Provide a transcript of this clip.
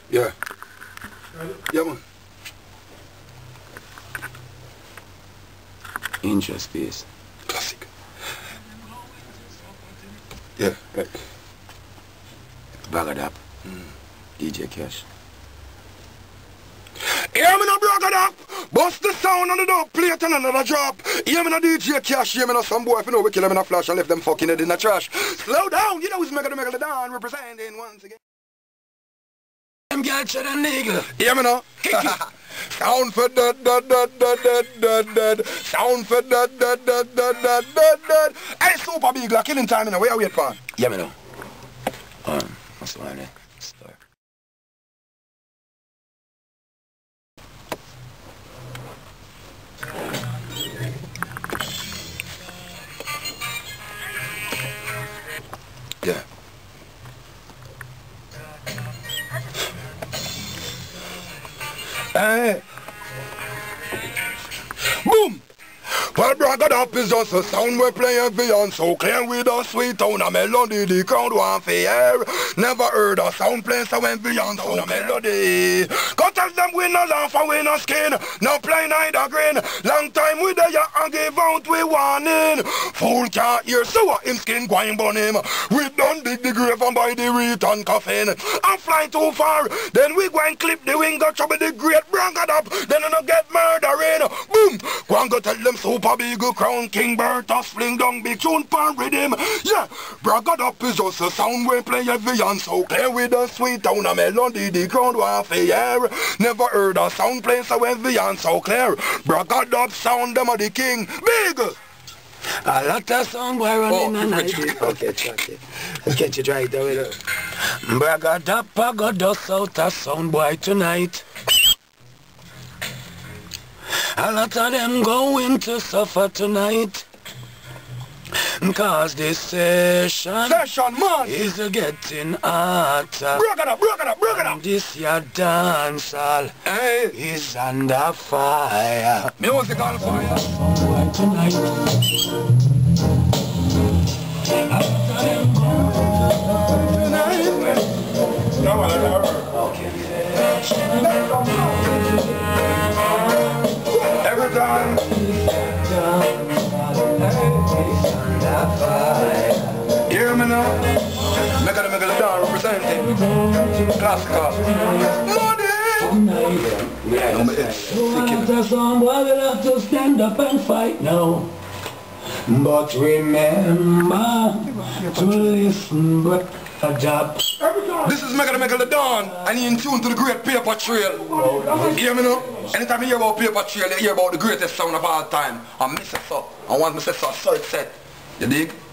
Yeah. Yeah, man. Intraspace. Classic. Yeah, right. Bagadap. DJ Cash. Hear me no brag up. Bust the sound on the dub, play it and another drop. Hear me no DJ Cash, hear me no some boy if you know we kill him in a flash and left them fucking head in the trash. Slow down, you know it's Mega the Don representing once again. Them girls shot a nigga. Hear me no? Sound for dead. Sound for dead. Hey, super big like killing time in the way I wait for. Yeah, me know. What's the one start. Yeah. Hey. Boom! Well, bragad up is just a sound we play every on so clear with a sweet tone of melody the crowd want to hear. Never heard a sound play so every on tone of melody. Go tell them we no laugh and we no skin, no play neither grin. Long time we there and give out we warning. Fool can't hear so him skin going burn him. We done dig the grave and buy the return coffin. And fly too far, then we go and clip the wing, go trouble the great bragad up, then we no get murdering. Boom! Go and go tell them super big crown king Bertha fling down big tune pan rhythm. Yeah, bragad up is just a sound we play every and so clear with a sweet tone of melody the crowd want to hear. Never heard a sound play so heavy and so clear. Bragad up sound them of the king big. A lot of sound boy running and I did. Okay, check it. Let's get you right there with it. Bragad up, I got dust out a sound boy tonight. A lot of them going to suffer tonight. Cause this session man is getting hotter. Bragad up. This your dance hall is under fire. Music on fire. Tonight. Every time. Hear me now? Mega the Don representing classical. Money! Some boy will have to stand up and fight now. But remember to listen, but a job. This is Mega the Don, and you in tune to the great paper trail. Hear me now? Anytime you hear about paper trail, you hear about the greatest sound of all time. And Mr. So, and once Mr. So, so it's set. You dig?